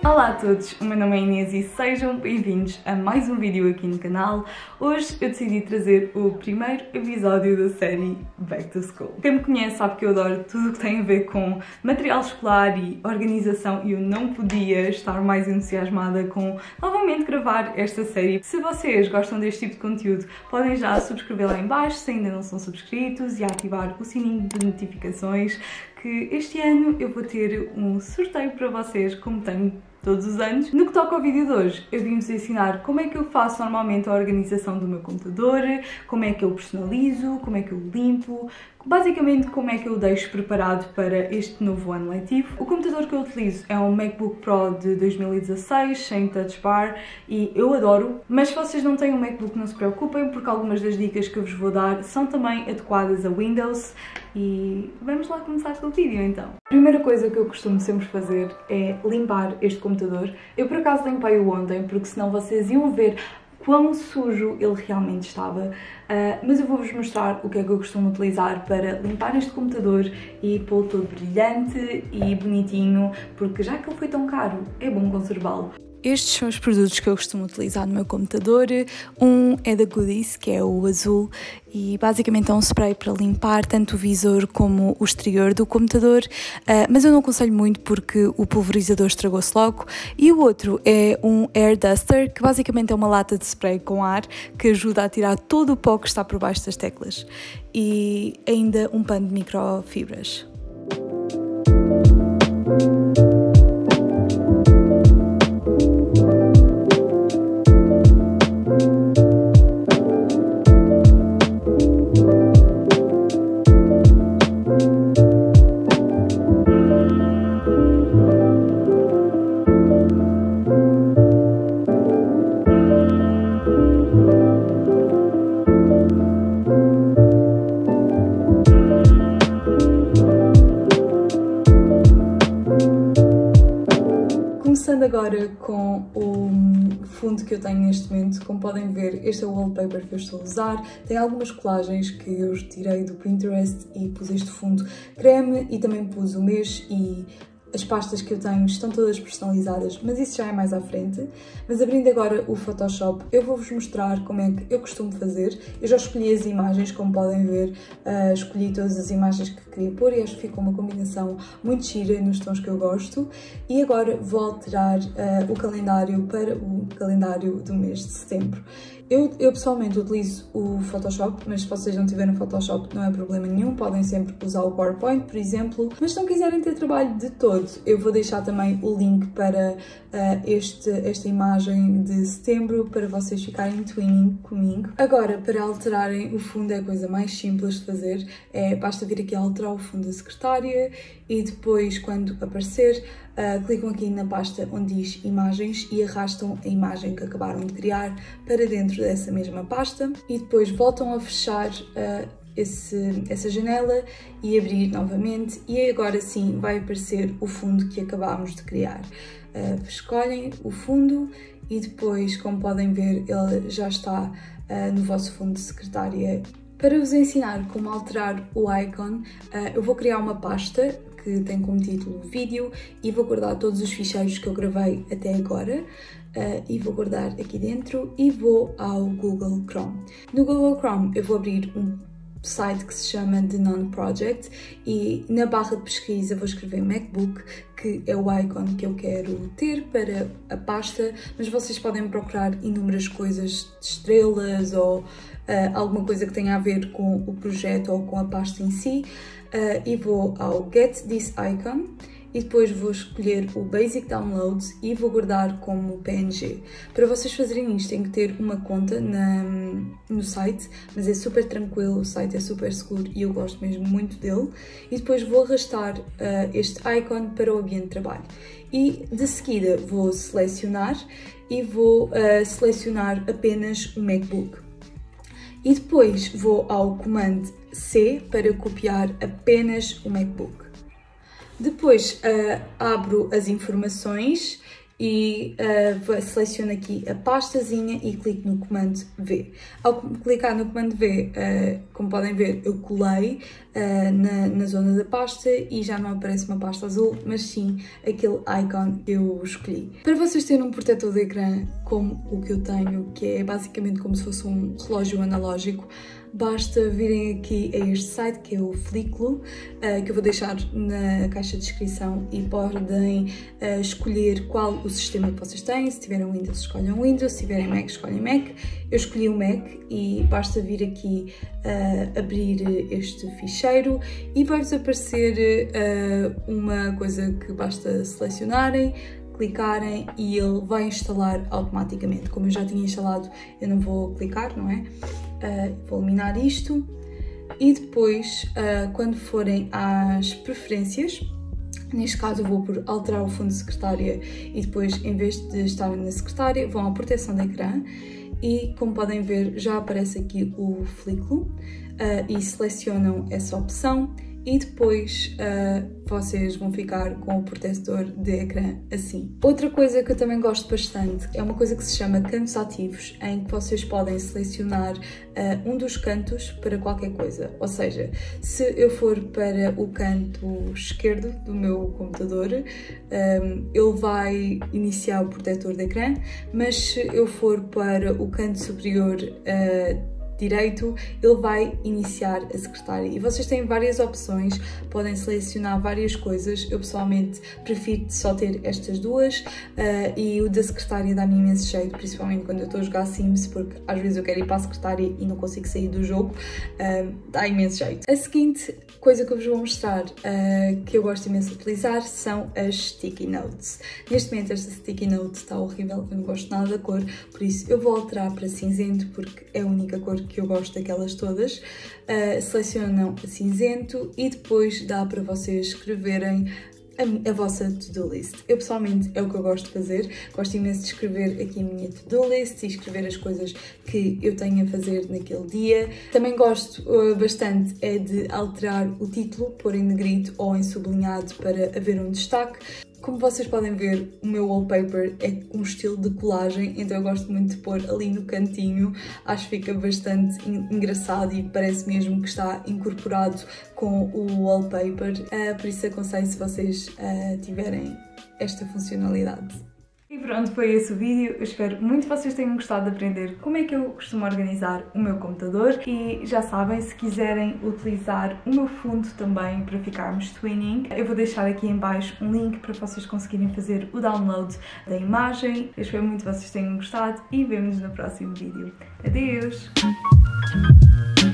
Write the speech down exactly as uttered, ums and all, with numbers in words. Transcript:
Olá a todos, o meu nome é Inês e sejam bem-vindos a mais um vídeo aqui no canal. Hoje eu decidi trazer o primeiro episódio da série Back to School. Quem me conhece sabe que eu adoro tudo o que tem a ver com material escolar e organização e eu não podia estar mais entusiasmada com novamente gravar esta série. Se vocês gostam deste tipo de conteúdo, podem já subscrever lá em baixo se ainda não são subscritos e ativar o sininho de notificações, que este ano eu vou ter um sorteio para vocês, como tenho todos os anos. No que toca ao vídeo de hoje, eu vim-vos ensinar como é que eu faço normalmente a organização do meu computador, como é que eu personalizo, como é que eu limpo, basicamente como é que eu deixo preparado para este novo ano letivo. O computador que eu utilizo é um MacBook Pro de dois mil e dezasseis, sem touch bar, e eu adoro, mas se vocês não têm um MacBook não se preocupem, porque algumas das dicas que eu vos vou dar são também adequadas a Windows. E vamos lá começar com o vídeo então. A primeira coisa que eu costumo sempre fazer é limpar este computador. Eu por acaso limpei-o ontem, porque senão vocês iam ver quão sujo ele realmente estava, uh, mas eu vou-vos mostrar o que é que eu costumo utilizar para limpar este computador e pô-lo todo brilhante e bonitinho, porque já que ele foi tão caro, é bom conservá-lo. Estes são os produtos que eu costumo utilizar no meu computador. Um é da Goodies, que é o azul, e basicamente é um spray para limpar tanto o visor como o exterior do computador, uh, mas eu não aconselho muito porque o pulverizador estragou-se logo. E o outro é um Air Duster, que basicamente é uma lata de spray com ar que ajuda a tirar todo o pó que está por baixo das teclas. E ainda um pano de microfibras. Começando agora com o fundo que eu tenho neste momento, como podem ver, este é o wallpaper que eu estou a usar. Tem algumas colagens que eu tirei do Pinterest e pus este fundo creme e também pus o mês, e as pastas que eu tenho estão todas personalizadas, mas isso já é mais à frente. Mas abrindo agora o Photoshop, eu vou-vos mostrar como é que eu costumo fazer. Eu já escolhi as imagens, como podem ver, uh, escolhi todas as imagens que queria pôr e acho que ficou uma combinação muito gira nos tons que eu gosto. E agora vou alterar uh, o calendário para o calendário do mês de setembro. Eu, eu pessoalmente utilizo o Photoshop, mas se vocês não tiverem Photoshop não é problema nenhum, podem sempre usar o PowerPoint, por exemplo. Mas se não quiserem ter trabalho de todo, eu vou deixar também o link para uh, este, esta imagem de setembro para vocês ficarem twinning comigo. Agora, para alterarem o fundo é a coisa mais simples de fazer, é basta vir aqui a alterar o fundo da secretária e depois, quando aparecer, Uh, clicam aqui na pasta onde diz imagens e arrastam a imagem que acabaram de criar para dentro dessa mesma pasta e depois voltam a fechar uh, esse, essa janela e abrir novamente, e agora sim vai aparecer o fundo que acabámos de criar. Uh, escolhem o fundo e depois, como podem ver, ele já está uh, no vosso fundo de secretária. Para vos ensinar como alterar o icon, uh, eu vou criar uma pasta que tem como título vídeo e vou guardar todos os ficheiros que eu gravei até agora, uh, e vou guardar aqui dentro e vou ao Google Chrome. No Google Chrome eu vou abrir um site que se chama The None Project e na barra de pesquisa vou escrever MacBook, que é o icon que eu quero ter para a pasta, mas vocês podem procurar inúmeras coisas de estrelas ou uh, alguma coisa que tenha a ver com o projeto ou com a pasta em si. Uh, e vou ao Get This Icon e depois vou escolher o Basic Downloads e vou guardar como P N G. Para vocês fazerem isto têm que ter uma conta na, no site, mas é super tranquilo, o site é super seguro e eu gosto mesmo muito dele. E depois vou arrastar uh, este icon para o ambiente de trabalho. E de seguida vou selecionar e vou uh, selecionar apenas o MacBook. E depois vou ao comando C para copiar apenas o MacBook. Depois uh, abro as informações e uh, seleciono aqui a pastazinha e clico no comando V. Ao clicar no comando V, uh, como podem ver, eu colei uh, na, na zona da pasta e já não aparece uma pasta azul, mas sim aquele icon que eu escolhi. Para vocês terem um protetor de ecrã como o que eu tenho, que é basicamente como se fosse um relógio analógico, basta virem aqui a este site, que é o Flicklo, uh, que eu vou deixar na caixa de descrição, e podem uh, escolher qual o sistema que vocês têm. Se tiverem Windows, escolhem Windows, se tiverem Mac, escolhem Mac. Eu escolhi o Mac e basta vir aqui uh, abrir este ficheiro e vai-vos aparecer uh, uma coisa que basta selecionarem, clicarem e ele vai instalar automaticamente. Como eu já tinha instalado, eu não vou clicar, não é? Uh, vou eliminar isto e depois, uh, quando forem às preferências, neste caso eu vou por alterar o fundo de secretária e depois, em vez de estar na secretária, vão à proteção de ecrã e, como podem ver, já aparece aqui o Flicklo uh, e selecionam essa opção. E depois uh, vocês vão ficar com o protetor de ecrã assim. Outra coisa que eu também gosto bastante é uma coisa que se chama cantos ativos, em que vocês podem selecionar uh, um dos cantos para qualquer coisa. Ou seja, se eu for para o canto esquerdo do meu computador, um, ele vai iniciar o protetor de ecrã, mas se eu for para o canto superior uh, direito, ele vai iniciar a secretária. E vocês têm várias opções, podem selecionar várias coisas. Eu pessoalmente prefiro só ter estas duas uh, e o da secretária dá-me imenso jeito, principalmente quando eu estou a jogar Sims, porque às vezes eu quero ir para a secretária e não consigo sair do jogo, uh, dá imenso jeito. A seguinte coisa que eu vos vou mostrar, uh, que eu gosto imenso de utilizar, são as sticky notes. Neste momento esta sticky note está horrível, eu não gosto nada da cor, por isso eu vou alterar para cinzento, porque é a única cor que eu gosto daquelas todas. Uh, selecionam a cinzento e depois dá para vocês escreverem a, a vossa to-do list. Eu pessoalmente é o que eu gosto de fazer, gosto imenso de escrever aqui a minha to-do list e escrever as coisas que eu tenho a fazer naquele dia. Também gosto uh, bastante é de alterar o título, pôr em negrito ou em sublinhado para haver um destaque. Como vocês podem ver, o meu wallpaper é um estilo de colagem, então eu gosto muito de pôr ali no cantinho. Acho que fica bastante engraçado e parece mesmo que está incorporado com o wallpaper. Uh, por isso aconselho se vocês uh, tiverem esta funcionalidade. E pronto, foi esse o vídeo. Eu espero muito que vocês tenham gostado de aprender como é que eu costumo organizar o meu computador. E já sabem, se quiserem utilizar o meu fundo também para ficarmos twinning, eu vou deixar aqui em baixo um link para vocês conseguirem fazer o download da imagem. Eu espero muito que vocês tenham gostado e vemo-nos no próximo vídeo. Adeus!